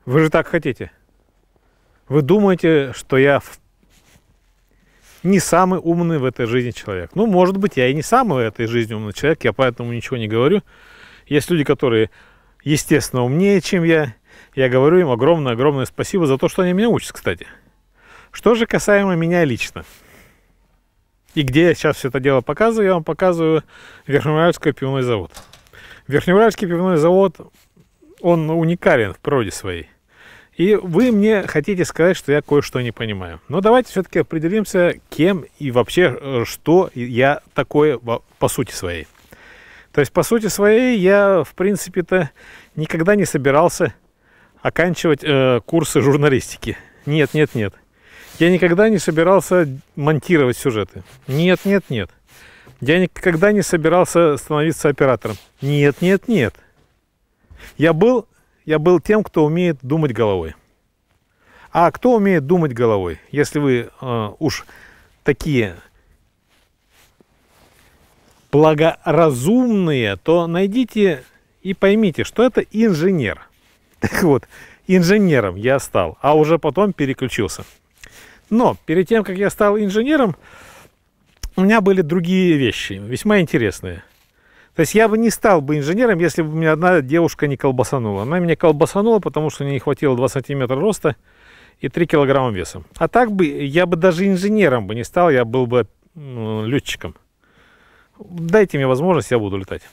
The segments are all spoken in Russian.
Вы же так хотите. Вы думаете, что я не самый умный в этой жизни человек. Ну, может быть, я и не самый в этой жизни умный человек, я поэтому ничего не говорю. Есть люди, которые, естественно, умнее, чем я. Я говорю им огромное-огромное спасибо за то, что они меня учат, кстати. Что же касаемо меня лично. И где я сейчас все это дело показываю, я вам показываю Верхнеуральский пивной завод. Верхнеуральский пивной завод, он уникален в природе своей. И вы мне хотите сказать, что я кое-что не понимаю. Но давайте все-таки определимся, кем и вообще, что я такое по сути своей. То есть, по сути своей, я, в принципе-то, никогда не собирался оканчивать курсы журналистики. Нет, нет, нет. Я никогда не собирался монтировать сюжеты. Нет, нет, нет. Я никогда не собирался становиться оператором. Нет, нет, нет. Я был тем, кто умеет думать головой. А кто умеет думать головой? Если вы уж такие благоразумные, то найдите и поймите, что это инженер. Так вот, инженером я стал, а уже потом переключился. Но перед тем, как я стал инженером, у меня были другие вещи, весьма интересные. То есть я бы не стал бы инженером, если бы меня одна девушка не колбасанула. Она меня колбасанула, потому что мне не хватило 2 сантиметра роста и 3 килограмма весом. А так бы я бы даже инженером бы не стал, я был бы летчиком. Дайте мне возможность, я буду летать.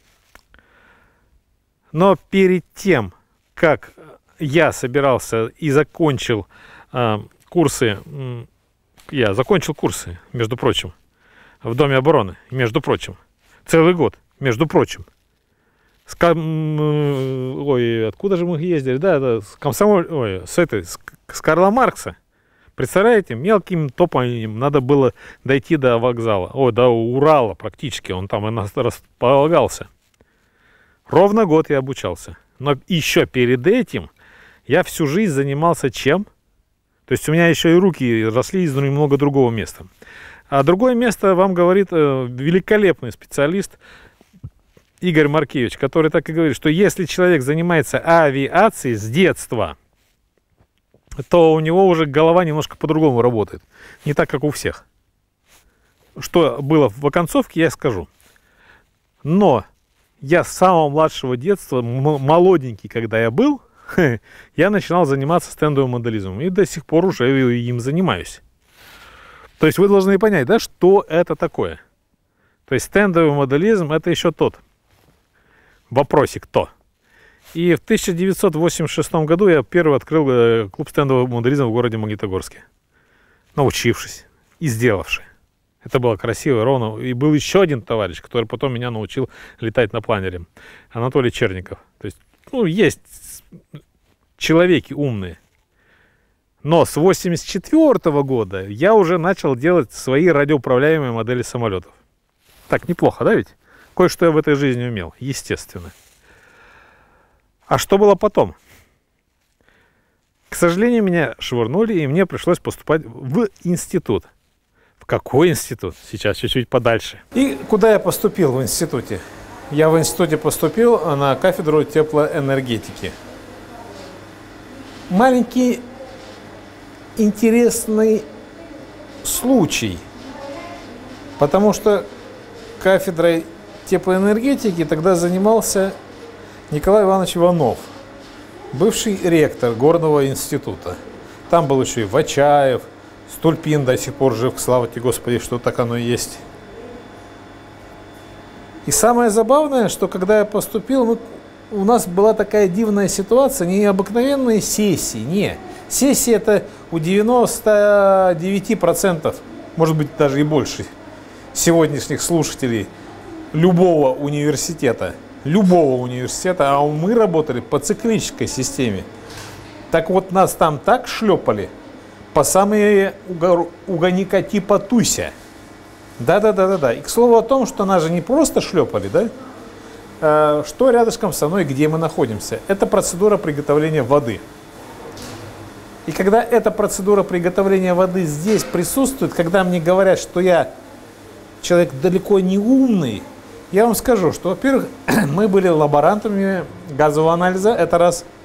Но перед тем, как я собирался и закончил курсы, я закончил курсы, между прочим, в Доме обороны, между прочим, целый год, между прочим. Ой, откуда же мы ездили? Да, с с Карла Маркса. Представляете, мелким топанием надо было дойти до вокзала, до Урала практически, он там и располагался. Ровно год я обучался. Но еще перед этим я всю жизнь занимался чем? То есть у меня еще и руки росли из много другого места. А другое место вам говорит великолепный специалист Игорь Маркевич, который так и говорит, что если человек занимается авиацией с детства, то у него уже голова немножко по-другому работает. Не так, как у всех. Что было в оконцовке, я скажу. Но я с самого младшего детства, молоденький, когда я был, я начинал заниматься стендовым моделизмом. И до сих пор уже им занимаюсь. То есть вы должны понять, да, что это такое. То есть стендовый моделизм — это еще тот вопросик «то». И в 1986 году я первый открыл клуб стендового моделизма в городе Магнитогорске. Научившись и сделавший. Это было красиво, ровно. И был еще один товарищ, который потом меня научил летать на планере. Анатолий Черников. То есть, есть человеки умные. Но с 1984 года я уже начал делать свои радиоуправляемые модели самолетов. Так, неплохо, да ведь? Кое-что я в этой жизни умел, естественно. А что было потом? К сожалению, меня швырнули, и мне пришлось поступать в институт. В какой институт? Сейчас чуть-чуть подальше. И куда я поступил в институте? Я в институте поступил на кафедру теплоэнергетики. Маленький интересный случай. Потому что кафедрой теплоэнергетики тогда занимался Николай Иванович Иванов, бывший ректор Горного института. Там был еще и Вачаев, Стульпин до сих пор жив, слава тебе Господи, что так оно и есть. И самое забавное, что когда я поступил, у нас была такая дивная ситуация, не обыкновенные сессии, не. Сессии это у 99%, может быть даже и больше, сегодняшних слушателей любого университета, а мы работали по циклической системе. Так вот нас там так шлепали, по самые угоника типа Туся. Да. И к слову о том, что нас же не просто шлепали, да? Что рядышком со мной, где мы находимся? Это процедура приготовления воды. И когда эта процедура приготовления воды здесь присутствует, когда мне говорят, что я человек далеко не умный, я вам скажу, что, во-первых, мы были лаборантами газового анализа, это раз,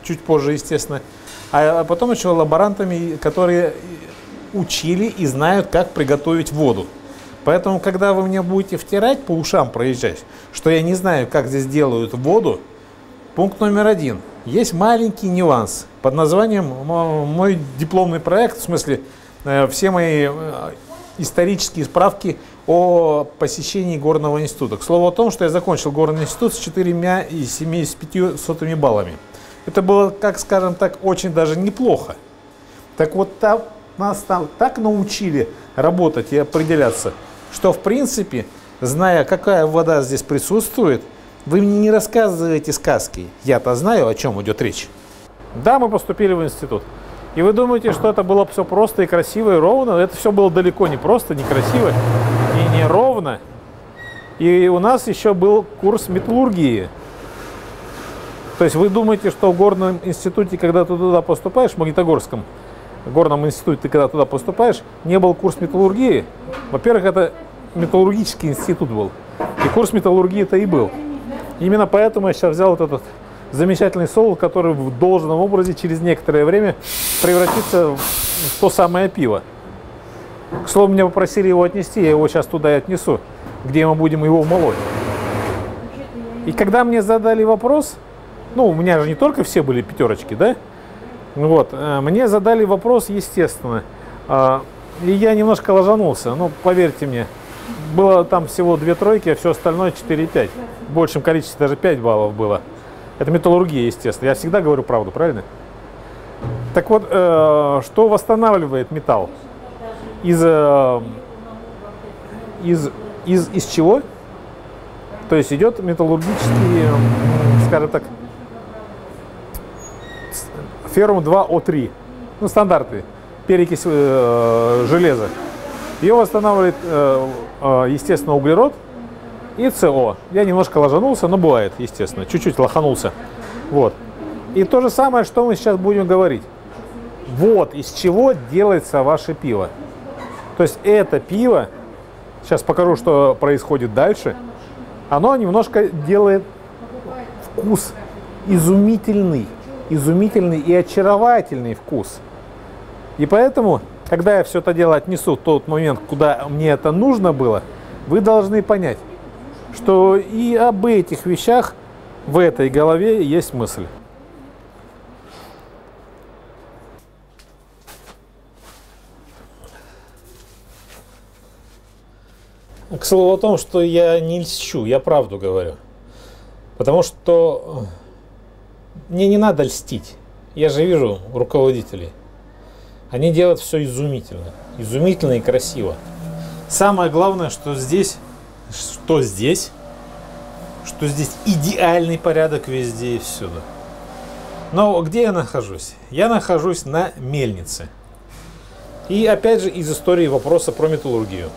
чуть позже, естественно. А потом еще лаборантами, которые учили и знают, как приготовить воду. Поэтому, когда вы мне будете втирать, по ушам проезжать, что я не знаю, как здесь делают воду, пункт номер 1. Есть маленький нюанс под названием мой дипломный проект, в смысле, все мои исторические справки о посещении горного института. К слову о том, что я закончил горный институт с 4,75 баллами. Это было, как скажем так, очень даже неплохо. Так вот, нас там так научили работать и определяться, что в принципе, зная, какая вода здесь присутствует, вы мне не рассказываете сказки. Я-то знаю, о чем идет речь. Да, мы поступили в институт. И вы думаете, что это было все просто и красиво и ровно? Это все было далеко не просто, не красиво и не ровно. И у нас еще был курс металлургии. То есть вы думаете, что в горном институте, когда ты туда поступаешь, в Магнитогорском горном институте, ты когда туда поступаешь, не был курс металлургии? Во-первых, это металлургический институт был. И курс металлургии-то и был. Именно поэтому я сейчас взял вот этот замечательный солод, который в должном образе через некоторое время превратится в то самое пиво. К слову, меня попросили его отнести, я его сейчас туда и отнесу, где мы будем его молоть. И когда мне задали вопрос, ну, у меня же не только все были пятерочки, да? Вот, мне задали вопрос, естественно, и я немножко ложанулся, ну, поверьте мне. Было там всего 2 тройки, а все остальное 4,5. В большем количестве даже 5 баллов было. Это металлургия, естественно. Я всегда говорю правду, правильно? Так вот, что восстанавливает металл? Из чего? То есть идет металлургический, скажем так, феррум 2О3. Ну, стандарты. Перекись железа. Ее восстанавливает, естественно, углерод и СО. Я немножко ложанулся, но бывает, естественно. Чуть-чуть лоханулся. Вот. И то же самое, что мы сейчас будем говорить. Вот из чего делается ваше пиво. То есть это пиво, сейчас покажу, что происходит дальше, оно немножко делает вкус изумительный. Изумительный и очаровательный вкус. И поэтому, когда я все это дело отнесу в тот момент, куда мне это нужно было, вы должны понять, что и об этих вещах в этой голове есть мысль. К слову о том, что я не льщу, я правду говорю. Потому что мне не надо льстить. Я же вижу руководителей. Они делают все изумительно. Изумительно и красиво. Самое главное, что здесь идеальный порядок везде и всюду. Но где я нахожусь? Я нахожусь на мельнице. И опять же из истории вопроса про металлургию.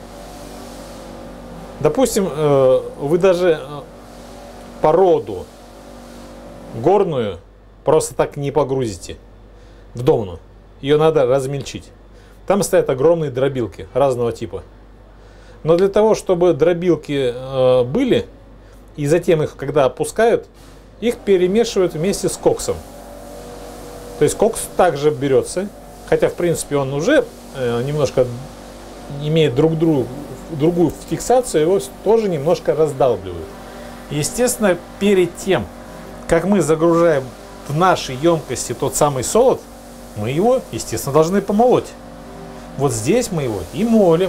Допустим, вы даже породу горную просто так не погрузите в домну. Ее надо размельчить. Там стоят огромные дробилки разного типа. Но для того, чтобы дробилки были, и затем их, когда опускают, их перемешивают вместе с коксом. То есть кокс также берется, хотя в принципе он уже немножко имеет другую фиксацию, его тоже немножко раздалбливают. Естественно, перед тем, как мы загружаем в наши емкости тот самый солод, мы его, естественно, должны помолоть. Вот здесь мы его и молим.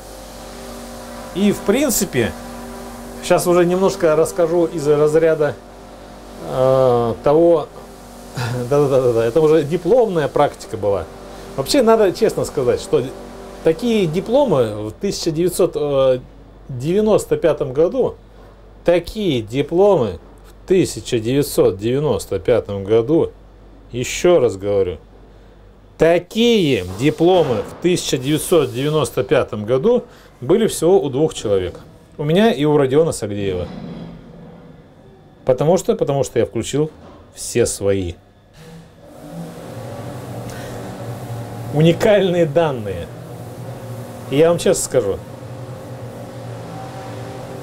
И в принципе, сейчас уже немножко расскажу из разряда того, да, это уже дипломная практика была. Вообще, надо честно сказать, что такие дипломы в 1995 году, еще раз говорю, такие дипломы в 1995 году были всего у 2 человек. У меня и у Родиона Сагдеева. Потому что я включил все свои уникальные данные. И я вам честно скажу,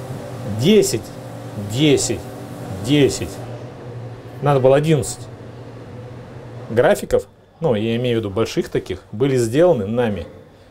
10, надо было 11. графиков, ну, я имею в виду больших таких, были сделаны нами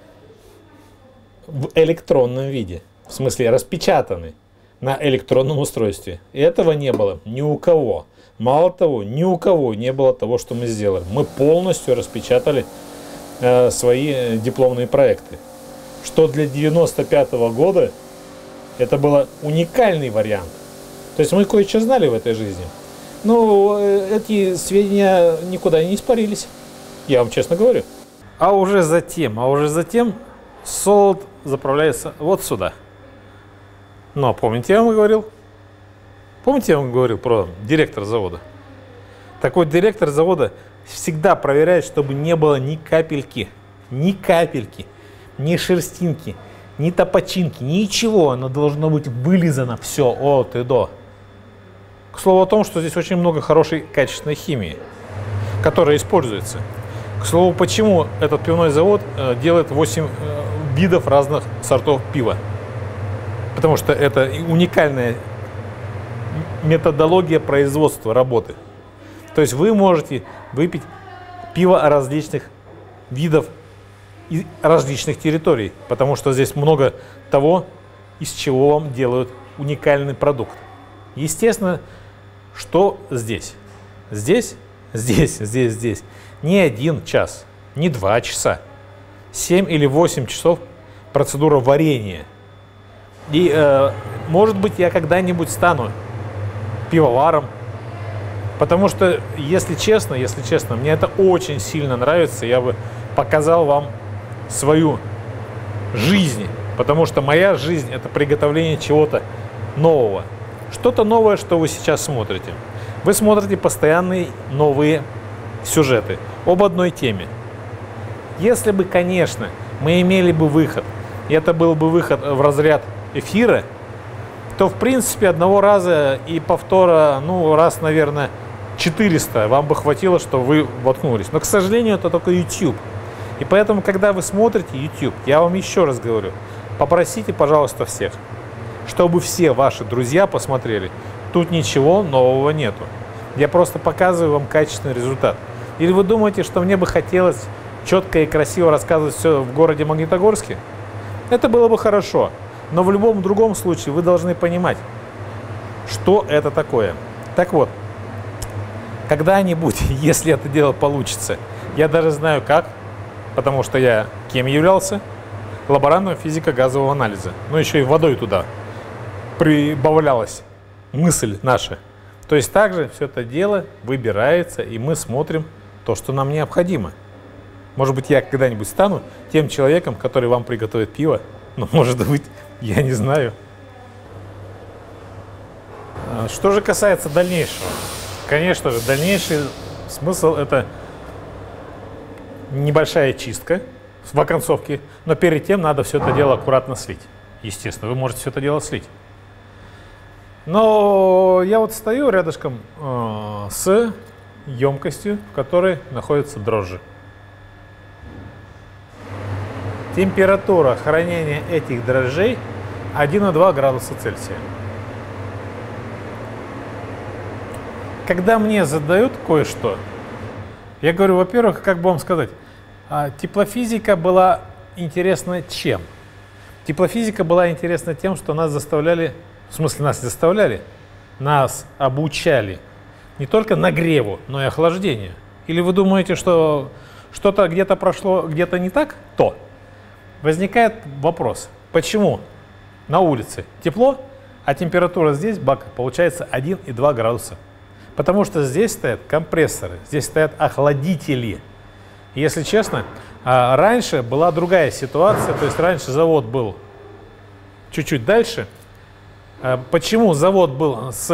в электронном виде. В смысле, распечатаны на электронном устройстве. И этого не было ни у кого. Мало того, ни у кого не было того, что мы сделали. Мы полностью распечатали свои дипломные проекты. Что для 95-го года это был уникальный вариант. То есть мы кое-что знали в этой жизни. Но эти сведения никуда не испарились. Я вам честно говорю. А уже затем солод заправляется вот сюда. Но помните, я вам говорил? Помните, я вам говорил про директора завода? Так вот, директор завода всегда проверяет, чтобы не было ни капельки, ни шерстинки, ни топочинки, ничего. Оно должно быть вылизано все от и до. К слову о том, что здесь очень много хорошей качественной химии, которая используется. К слову, почему этот пивной завод делает 8 видов разных сортов пива? Потому что это уникальная методология производства, работы. То есть вы можете выпить пиво различных видов и различных территорий, потому что здесь много того, из чего вам делают уникальный продукт. Естественно, что здесь? Здесь не 1 час, не 2 часа, 7 или 8 часов процедура варенья. И, может быть, я когда-нибудь стану пивоваром, потому что, если честно, мне это очень сильно нравится. Я бы показал вам свою жизнь, потому что моя жизнь — это приготовление чего-то нового. Что-то новое, что вы сейчас смотрите. Вы смотрите постоянные новые сюжеты об одной теме. Если бы, конечно, мы имели бы выход, и это был бы выход в разряд эфира, то, в принципе, одного раза и повтора, ну, раз, наверное, 400 вам бы хватило, что вы воткнулись. Но, к сожалению, это только YouTube. И поэтому, когда вы смотрите YouTube, я вам еще раз говорю, попросите, пожалуйста, всех, чтобы все ваши друзья посмотрели. Тут ничего нового нету. Я просто показываю вам качественный результат. Или вы думаете, что мне бы хотелось четко и красиво рассказывать все в городе Магнитогорске? Это было бы хорошо. Но в любом другом случае вы должны понимать, что это такое. Так вот, когда-нибудь, если это дело получится, я даже знаю как, потому что я кем являлся? Лаборантом физико-газового анализа. Но еще и водой туда прибавлялась мысль наша. То есть также все это дело выбирается, и мы смотрим то, что нам необходимо. Может быть, я когда-нибудь стану тем человеком, который вам приготовит пиво. Но, может быть, я не знаю. Что же касается дальнейшего? Конечно же, дальнейший смысл — это небольшая чистка в оконцовке, но перед тем надо все это дело аккуратно слить. Естественно, вы можете все это дело слить. Но я вот стою рядышком с емкостью, в которой находятся дрожжи. Температура хранения этих дрожжей 1,2 градуса Цельсия. Когда мне задают кое-что, я говорю, во-первых, как бы вам сказать, теплофизика была интересна чем? Теплофизика была интересна тем, что нас заставляли, в смысле нас заставляли, нас обучали не только нагреву, но и охлаждению. Или вы думаете, что что-то где-то прошло, где-то не так? То. Возникает вопрос, почему на улице тепло, а температура здесь, бака, получается 1,2 градуса? Потому что здесь стоят компрессоры, здесь стоят охладители. Если честно, раньше была другая ситуация, то есть раньше завод был чуть-чуть дальше. Почему завод был с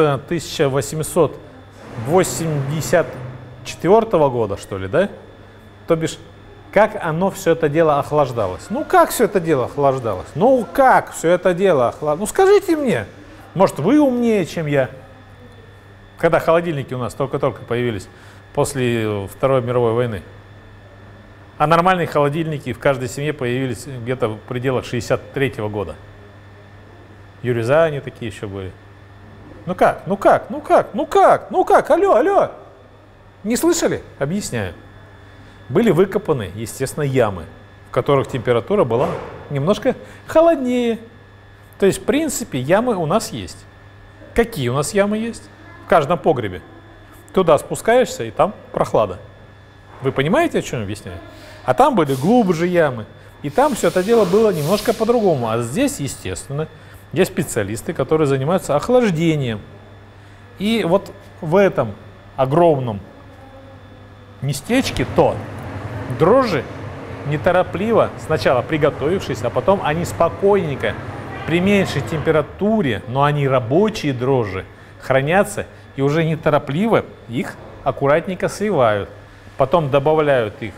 1884 года, что ли, да? То бишь, как оно все это дело охлаждалось? Ну, как все это дело охлаждалось? Ну, как все это дело охлаждалось? Ну, скажите мне, может, вы умнее, чем я? Когда холодильники у нас только-только появились после Второй мировой войны. А нормальные холодильники в каждой семье появились где-то в пределах 63-го года. Юреза они такие еще были. Ну как? Алло! Не слышали? Объясняю. Были выкопаны, естественно, ямы, в которых температура была немножко холоднее. То есть, в принципе, ямы у нас есть. Какие у нас ямы есть? В каждом погребе. Туда спускаешься, и там прохлада. Вы понимаете, о чем я объясняю? А там были глубже ямы. И там все это дело было немножко по-другому. А здесь, естественно, есть специалисты, которые занимаются охлаждением. И вот в этом огромном местечке то дрожжи неторопливо, сначала приготовившись, а потом они спокойненько при меньшей температуре, но они рабочие дрожжи, хранятся и уже неторопливо их аккуратненько сливают. Потом добавляют их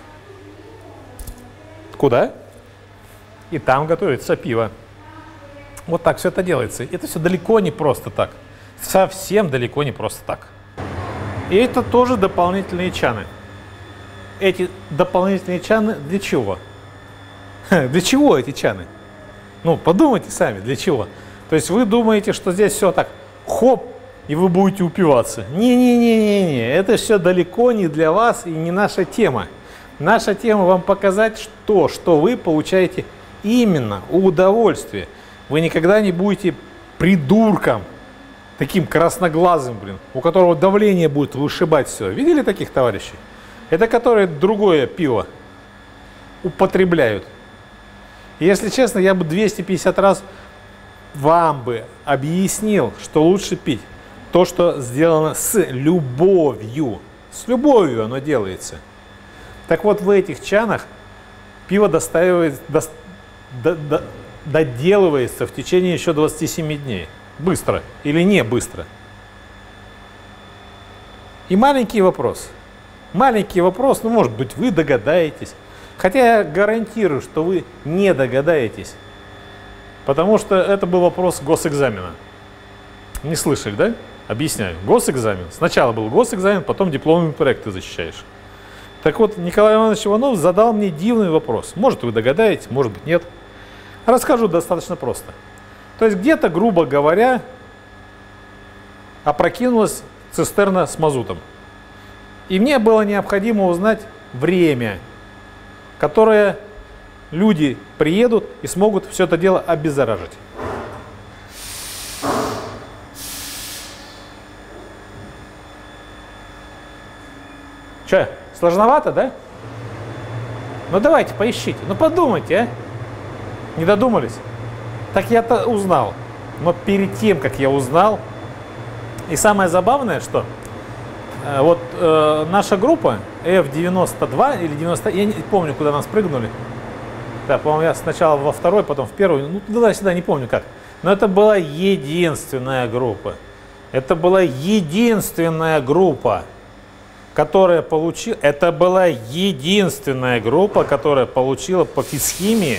куда? И там готовится пиво. Вот так все это делается. Это все далеко не просто так. Совсем далеко не просто так. И это тоже дополнительные чаны. Эти дополнительные чаны для чего? Для чего эти чаны? Ну, подумайте сами, для чего? То есть вы думаете, что здесь все так хоп, и вы будете упиваться. Не-не-не-не-не, это все далеко не для вас и не наша тема. Наша тема вам показать то, что вы получаете именно удовольствие. Вы никогда не будете придурком, таким красноглазым, у которого давление будет вышибать все. Видели таких товарищей? Это которые другое пиво употребляют. И если честно, я бы 250 раз вам бы объяснил, что лучше пить то, что сделано с любовью. С любовью оно делается. Так вот, в этих чанах пиво доделывается в течение еще 27 дней. Быстро или не быстро? И маленький вопрос. Маленький вопрос, ну, может быть, вы догадаетесь. Хотя я гарантирую, что вы не догадаетесь. Потому что это был вопрос госэкзамена. Не слышали, да? Объясняю. Госэкзамен. Сначала был госэкзамен, потом дипломный проект ты защищаешь. Так вот, Николай Иванович Иванов задал мне дивный вопрос. Может, вы догадаетесь, может быть, нет. Расскажу достаточно просто. То есть где-то, грубо говоря, опрокинулась цистерна с мазутом. И мне было необходимо узнать время, которое люди приедут и смогут все это дело обеззаражить. Че, сложновато, да? Ну давайте, поищите. Ну подумайте, а? Не додумались? Так я-то узнал. Но перед тем, как я узнал, и самое забавное, что вот наша группа F92 или 90, я не помню, куда нас прыгнули. Да, по-моему, я сначала во второй, потом в первую, ну туда-сюда, не помню как. Но это была единственная группа. Это была единственная группа, которая получила, это была единственная группа, которая получила по физхимии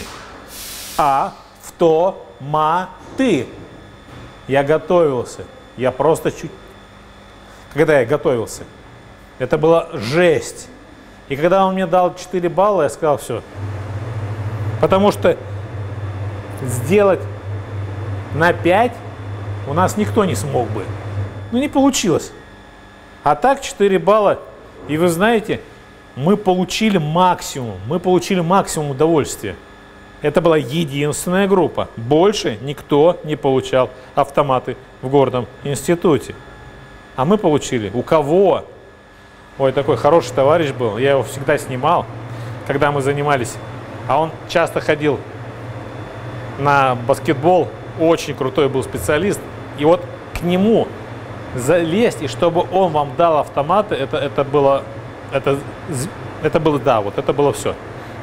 автоматы. Я готовился. Я просто чуть... Когда я готовился, это была жесть. И когда он мне дал 4 балла, я сказал, все. Потому что сделать на 5 у нас никто не смог бы. Ну, не получилось. А так 4 балла. И вы знаете, мы получили максимум. Мы получили максимум удовольствия. Это была единственная группа. Больше никто не получал автоматы в горном институте. А мы получили. У кого? Ой, такой хороший товарищ был. Я его всегда снимал, когда мы занимались. А он часто ходил на баскетбол. Очень крутой был специалист. И вот к нему залезть, и чтобы он вам дал автоматы, это было все.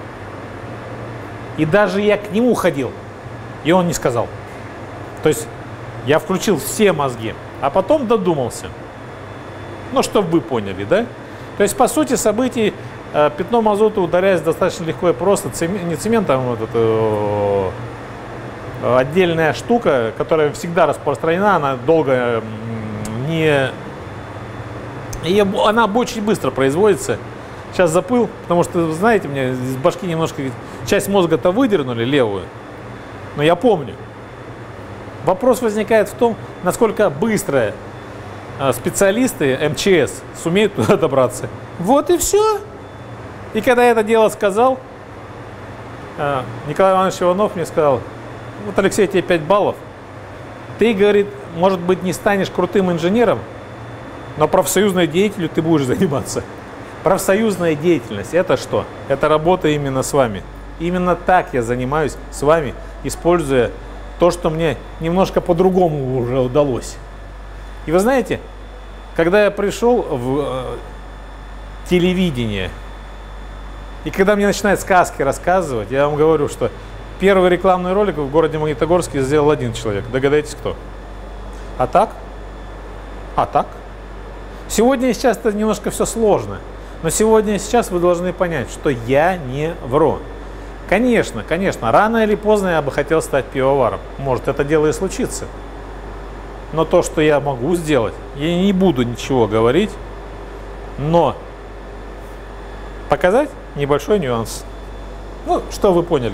И даже я к нему ходил, и он не сказал. То есть я включил все мозги, а потом додумался. Ну, чтобы вы поняли, да? То есть, по сути событий, пятно мазута ударяется достаточно легко и просто. Не цементом, вот это, отдельная штука, которая всегда распространена, она долго не... И она очень быстро производится. Сейчас заплыл, потому что, знаете, мне из башки немножко часть мозга-то выдернули, левую. Но я помню. Вопрос возникает в том, насколько быстрая специалисты МЧС сумеют туда добраться. Вот и все. И когда я это дело сказал, Николай Иванович Иванов мне сказал: вот, Алексей, тебе 5 баллов. Ты, говорит, может быть, не станешь крутым инженером, но профсоюзной деятельностью ты будешь заниматься. Профсоюзная деятельность – это что? Это работа именно с вами. Именно так я занимаюсь с вами, используя то, что мне немножко по-другому уже удалось. И вы знаете, когда я пришел в телевидение, и когда мне начинают сказки рассказывать, я вам говорю, что первый рекламный ролик в городе Магнитогорске сделал один человек. Догадайтесь, кто? А так? А так? Сегодня и сейчас это немножко все сложно. Но сегодня и сейчас вы должны понять, что я не вру. Конечно, рано или поздно я бы хотел стать пивоваром. Может, это дело и случится. Но то, что я могу сделать, я не буду ничего говорить, но показать небольшой нюанс. Ну, что вы поняли.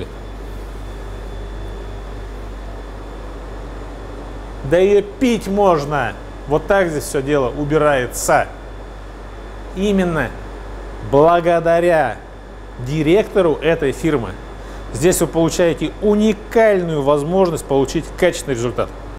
Да и пить можно. Вот так здесь все дело убирается. Именно благодаря директору этой фирмы здесь вы получаете уникальную возможность получить качественный результат.